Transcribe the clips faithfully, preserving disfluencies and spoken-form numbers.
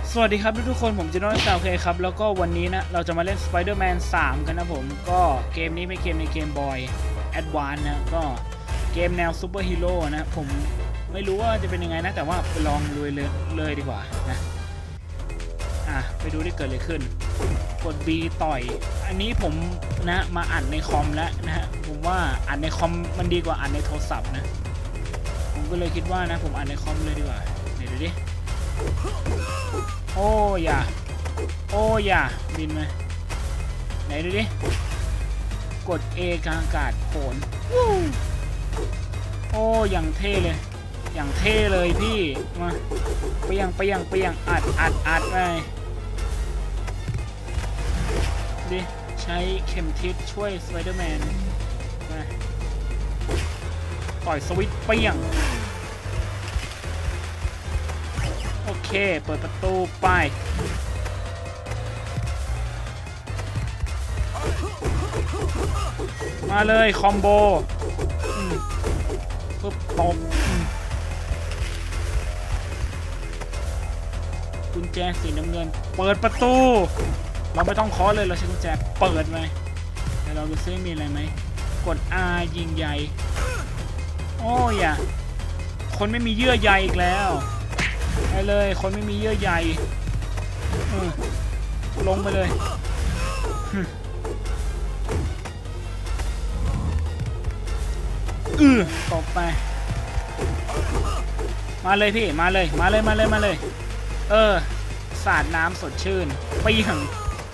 สวัสดีครับทุกคนผมจิโน่สาวเคครับแล้วก็วันนี้นะเราจะมาเล่น Spider-Man สามกันนะผมก็เกมนี้เป็นเกมในเกมบอยแอดวานซ์นะก็เกมแนวซูเปอร์ฮีโร่นะผมไม่รู้ว่าจะเป็นยังไงนะแต่ว่าไปลองลุยเลยเลยดีกว่านะอ่ะไปดูที่เกิดอะไรขึ้นกด B ต่อยอันนี้ผมนะมาอัดในคอมแล้วนะฮะผมว่าอัดในคอมมันดีกว่าอัดในโทรศัพท์นะผมก็เลยคิดว่านะผมอัดในคอมเลยดีกว่าเดี๋ยวดูดิโอ้ยาโอ้ยาบินมาไหนดูดิกด A กลางอากาศโผล่โอ้อย่างเท่เลยอย่างเท่เลยพี่มาไปยังไปยังไปยังอัดอัดอัดไปดิใช้เข็มทิศช่วยสไปเดอร์แมนมาต่อยสวิตช์ไปยังโอเคเปิดประตูไปมาเลยคอมโบปึ๊บตบกุญแจสีน้ำเงินเปิดประตูเราไม่ต้องเคาะเลยเราใช้กุญแจเปิดไหมเดี๋ยวเราดูซิมีอะไรไหมกด R ยิงใหญ่โอ้ยอ่ะคนไม่มีเยื่อใยอีกแล้วไปเลยคนไม่มีเยื่อใยลงไปเลยอือตบไปมาเลยพี่มาเลยมาเลยมาเลยมาเลยเออสาดน้ำสดชื่นปีหัง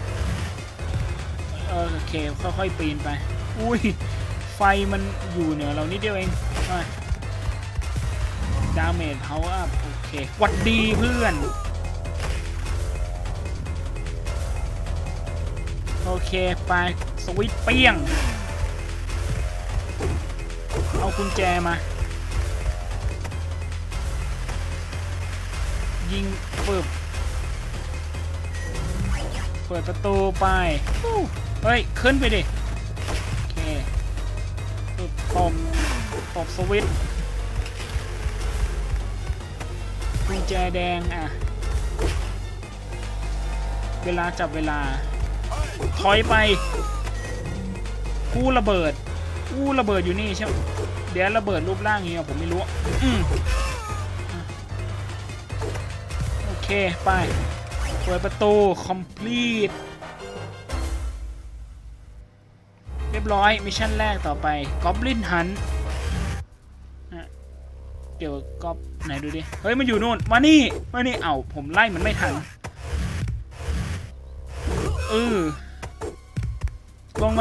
เออโอเคค่อยๆปีนไปอุ้ยไฟมันอยู่เหนือเรานิดเดียวเองดาเมจเขาอัพโอเคหวัดดีเพื่อนโอเคไปสวิตช์เปี้ยงเอากุญแจมายิงปึ๊บเปิดประตูไปเฮ้ยขึ้นไปดิโอเคปึ๊บตบตบสวิตช์กุญแจแดงอ่ะเวลาจับเวลาถอยไปกู้ระเบิดกู้ระเบิดอยู่นี่ใช่ไหมเดี๋ยวระเบิดรูปร่างนี้ผมไม่รู้อืมโอเคไปเปิดประตู complete เรียบร้อยมิชชั่นแรกต่อไป Goblin Hunt เกี่ยวกับก๊อปไหนดูดิเฮ้ยมันอยู่นู่นมานี่มานี่เอ้าผมไล่มันไม่ทันเออลงไป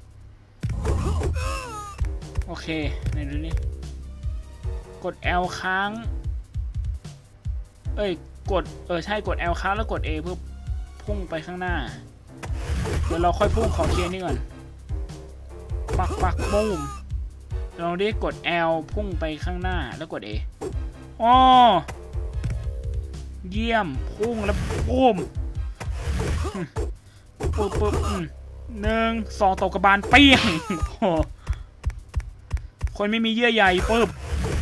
โอเคไหนดูนี่กด L ค้างเอ้ยกดเออใช่กด L ค้างแล้วกด A เพื่อพุ่งไปข้างหน้าเดี๋ยวเราค่อยพุ่งขอเคลียร์นี่ก่อนปักปักบูมเราได้กด L พุ่งไปข้างหน้าแล้วกด A อ๋อเยี่ยมพุ่งแล้วปุ้มปุ๊บปุ๊บหนึ่งสองตกกระบาลเปี้ยงคนไม่มีเยื่อใยปุ๊บ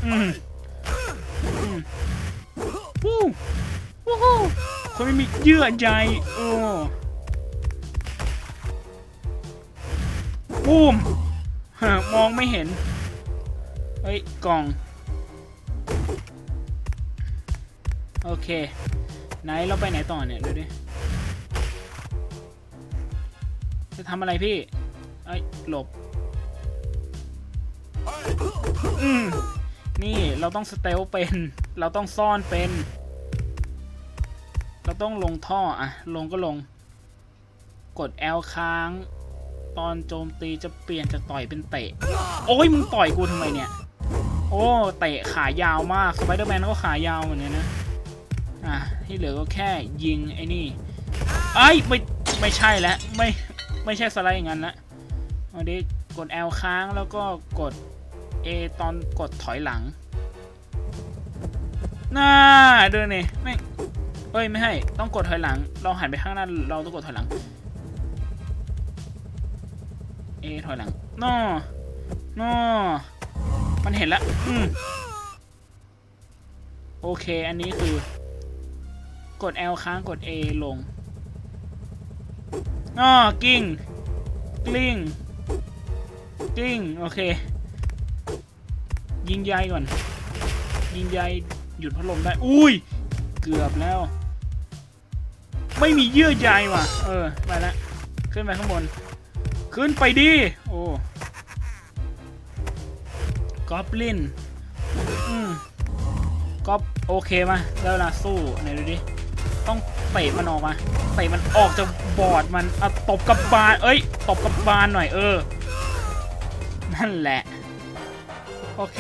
วู้วู้คนไม่มีเยื่อใยโอ้ปุ้มมองไม่เห็นเฮ้ยกล่องโอเคไหนเราไปไหนต่อเนี่ยดูดิจะทำอะไรพี่ไอ้หลบอืมนี่เราต้องสเตลเป็นเราต้องซ่อนเป็นเราต้องลงท่ออะลงก็ลงกด L ค้างตอนโจมตีจะเปลี่ยนจากต่อยเป็นเตะโอ้ยมึงต่อยกูทำไมเนี่ยโอ้เตะขายาวมากสไปเดอร์แมนก็ขายาวเหมือนกันนะอ่ะที่เหลือก็แค่ยิงไอ้นี่ไอ้ไม่ไม่ใช่แล้วไม่ไม่ใช่สไลด์อย่างนั้นละเอาดิกด L ค้างแล้วก็กด A ตอนกดถอยหลังน่าเดินนี่ไม่เอ้ยไม่ให้ต้องกดถอยหลังเราหันไปข้างหน้าเราต้องกดถอยหลัง A ถอยหลังนอนอมันเห็นแล้วอืมโอเคอันนี้คือกกด L ค้างกด A ลงอ้อกิ้งกลิ้งกลิ้งโอเคยิงใยก่อนยิงใยหยุดพัดลมได้อุ้ยเกือบแล้วไม่มีเยื่อใยว่ะเออไปละขึ้นไปข้างบนขึ้นไปดิโอ้กอบลินอืมกอบโอเคมาแล้วเวลาสู้ไหนดูดิต้องเตะมันออกมาเตะมันออกจากบอร์ดมันอ่ะตบกับบานเอ้ยตบกับบานหน่อยเออนั่นแหละโอเค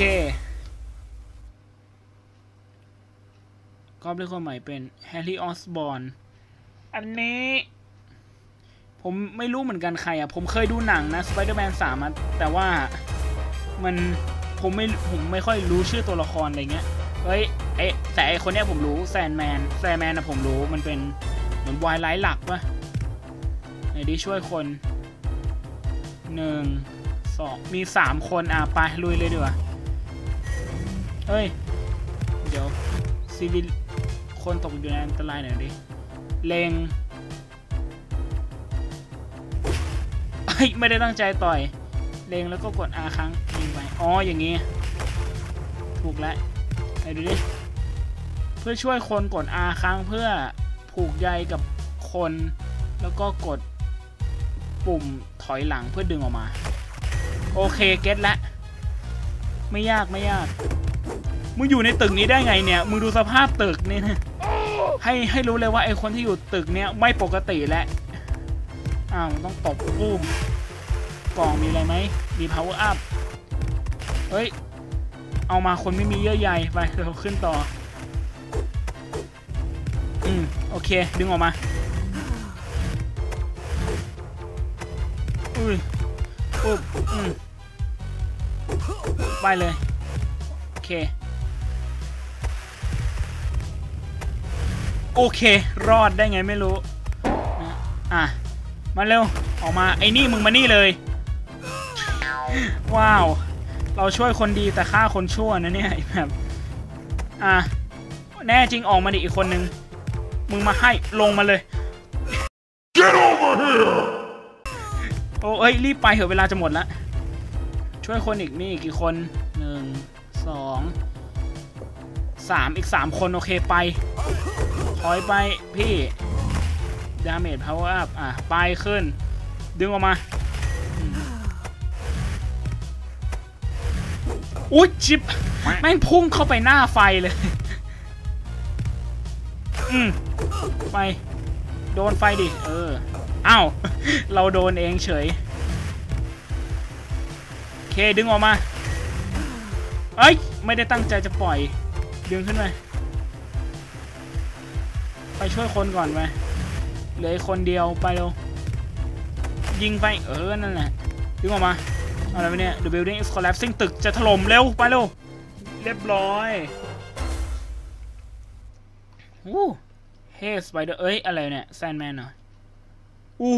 กอบเรียกคนใหม่เป็นแฮร์รี่ออสบอร์นอันนี้ผมไม่รู้เหมือนกันใครอ่ะผมเคยดูหนังนะ Spider-Man สามอ่ะแต่ว่ามันผมไม่ผมไม่ค่อยรู้ชื่อตัวละครอะไรเงี้ยเฮ้ยไอแต่ไอคนเนี้ยผมรู้แซนแมนแซนแมนนะผมรู้มันเป็นเหมือนวายไลท์หลักป่ะไหนดิช่วยคนหนึ่งสองมีสามคนอ่ะไปลุยเลยดีกว่าเฮ้ยเดี๋ยวซีวิลคนตกอยู่ในอันตรายหน่อยดิเลงเฮ้ยไม่ได้ตั้งใจต่อยเลงแล้วก็กด R ครั้งยิงไปอ๋ออย่างงี้ถูกแล้วไหนดูดิเพื่อช่วยคนกด R ครั้งเพื่อผูกใยกับคนแล้วก็กดปุ่มถอยหลังเพื่อดึงออกมาโอเคเก็ตแล้วไม่ยากไม่ยากมึงอยู่ในตึกนี้ได้ไงเนี่ยมึงดูสภาพตึกนี่นะให้ให้รู้เลยว่าไอคนที่อยู่ตึกเนี้ยไม่ปกติแล้วอ้าวต้องตบปุ้มกล่องมีอะไรไหมมี power up เฮ้ยเอามาคนไม่มีเยื่อใยไปเราขึ้นต่ออืมโอเคดึงออกมาอุ้ยปุ๊บอืมไปเลยโอเคโอเครอดได้ไงไม่รู้นะอ่ะมาเร็วออกมาไอ้นี่มึงมานี่เลยว้าวเราช่วยคนดีแต่ฆ่าคนชั่วนะเนี่ยแบบอ่ะแน่จริงออกมาดิอีกคนนึงมึงมาให้ลงมาเลย Get over here โอ้เอ้ยรีบไปเถอะเวลาจะหมดแล้วช่วยคนอีกมีอีกกี่คนหนึ่งสองสามอีกสามคนโอเคไปถอยไปพี่ดาเมจพาวเวอร์อัพอ่ะไปขึ้นดึงออกมาอุ๊ยจิบแม่งพุ่งเข้าไปหน้าไฟเลยอืมไปโดนไฟดิเอออ้าวเราโดนเองเฉยโอเคดึงออกมาเอ้ยไม่ได้ตั้งใจจะปล่อยดึงขึ้นไปไปช่วยคนก่อนไปเหลือคนเดียวไปเร็วยิงไปเออนั่นแหละดึงออกมาอะไรวะเนี่ย The building is collapsing ตึกจะถล่มเร็วไปเร็วเรียบร้อยโอ้เฮ้สไปเดอร์เอ้ยอะไรเนี่ยแซนแมนเหรอโอ้โห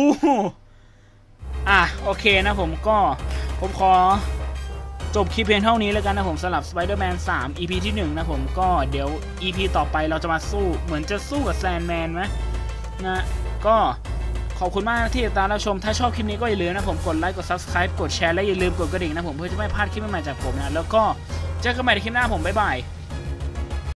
อ่ะโอเคนะผมก็ผมขอจบคลิปเพียงเท่านี้แล้วกันนะผมสำหรับ Spider-Man สาม อี พี ที่หนึ่งนะผมก็เดี๋ยว อี พี ต่อไปเราจะมาสู้เหมือนจะสู้กับแซนแมนไหมนะก็ขอบคุณมากที่ติดตามรับชมถ้าชอบคลิปนี้ก็อย่าลืมนะผมกดไลค์กด ซับสไครบ์ กดแชร์และอย่าลืมกดกระดิ่งนะผมเพื่อจะไม่พลาดคลิปใหม่ๆจากผมนะแล้วก็เจอกันใหม่ในคลิปหน้าผมบ๊ายบาย